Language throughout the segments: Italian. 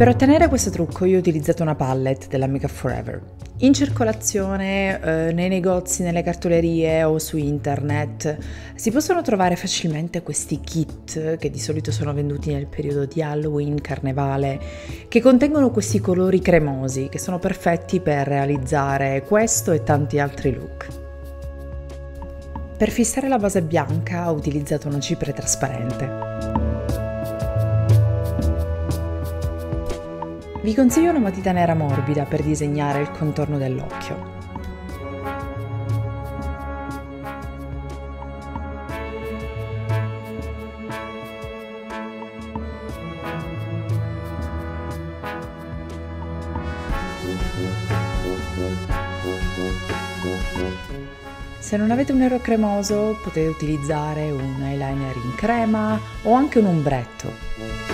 Per ottenere questo trucco io ho utilizzato una palette della Make Up For Ever. In circolazione nei negozi, nelle cartolerie o su internet si possono trovare facilmente questi kit che di solito sono venduti nel periodo di Halloween, Carnevale, che contengono questi colori cremosi che sono perfetti per realizzare questo e tanti altri look. Per fissare la base bianca ho utilizzato una cipria trasparente. Vi consiglio una matita nera morbida per disegnare il contorno dell'occhio. Se non avete un nero cremoso potete utilizzare un eyeliner in crema o anche un ombretto.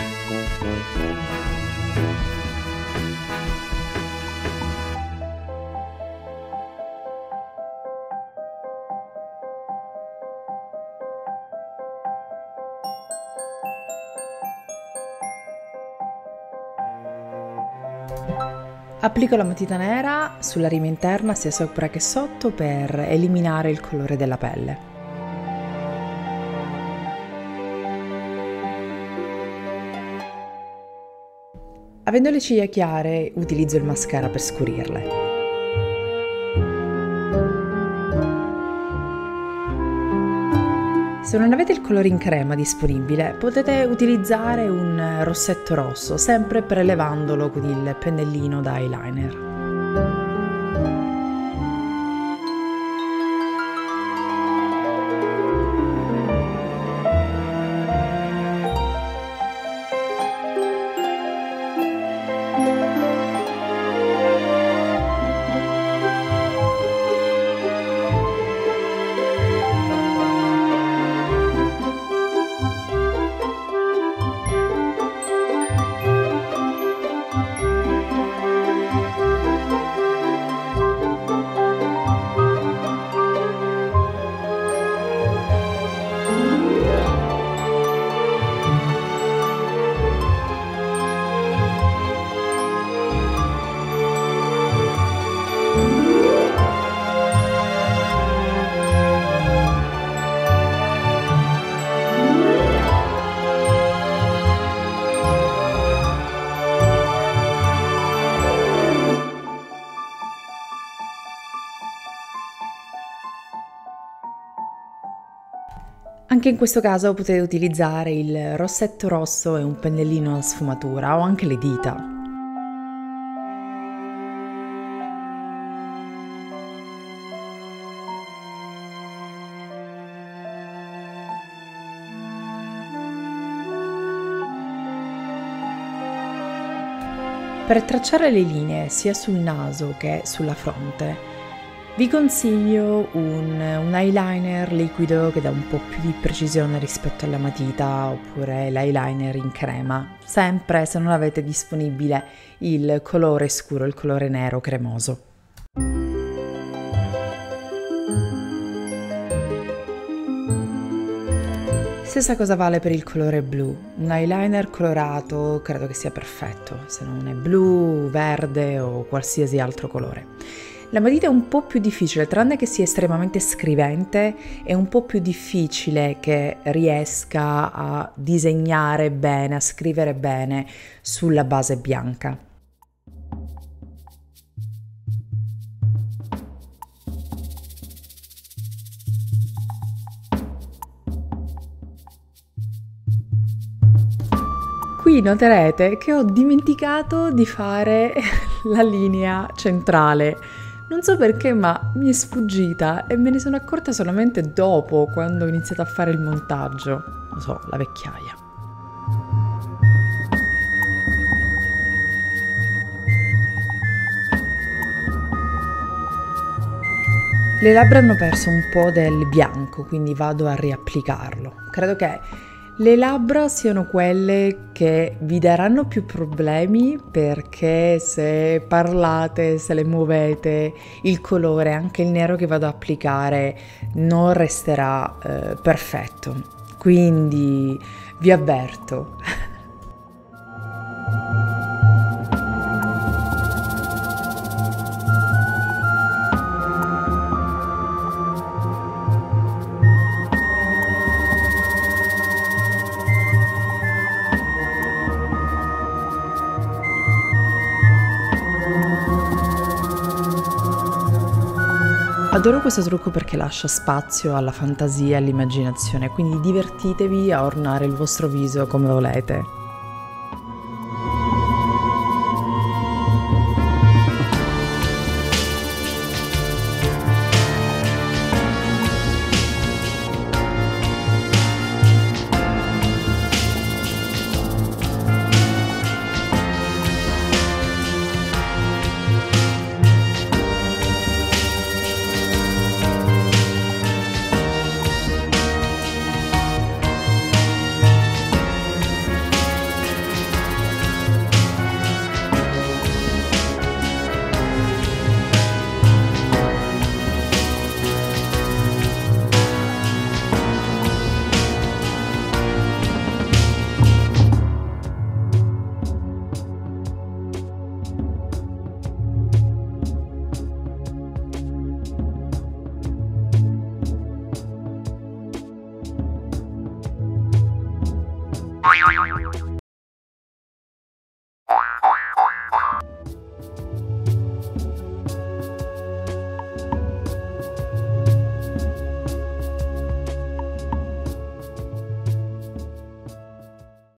Applico la matita nera sulla rima interna sia sopra che sotto per eliminare il colore della pelle. Avendo le ciglia chiare utilizzo il mascara per scurirle. Se non avete il colore in crema disponibile, potete utilizzare un rossetto rosso, sempre prelevandolo con il pennellino da eyeliner. Anche in questo caso potete utilizzare il rossetto rosso e un pennellino a sfumatura o anche le dita. Per tracciare le linee sia sul naso che sulla fronte vi consiglio un eyeliner liquido che dà un po' più di precisione rispetto alla matita oppure l'eyeliner in crema, sempre se non avete disponibile il colore scuro, il colore nero cremoso. Stessa cosa vale per il colore blu, un eyeliner colorato credo che sia perfetto, se non è blu, verde o qualsiasi altro colore. La matita è un po' più difficile, tranne che sia estremamente scrivente, è un po' più difficile che riesca a disegnare bene, a scrivere bene sulla base bianca. Qui noterete che ho dimenticato di fare la linea centrale. Non so perché, ma mi è sfuggita e me ne sono accorta solamente dopo, quando ho iniziato a fare il montaggio. Lo so, la vecchiaia. Le labbra hanno perso un po' del bianco, quindi vado a riapplicarlo. Credo che le labbra siano quelle che vi daranno più problemi perché se parlate, se le muovete, il colore, anche il nero che vado ad applicare, non resterà perfetto. Quindi vi avverto. Adoro questo trucco perché lascia spazio alla fantasia e all'immaginazione, quindi divertitevi a ornare il vostro viso come volete.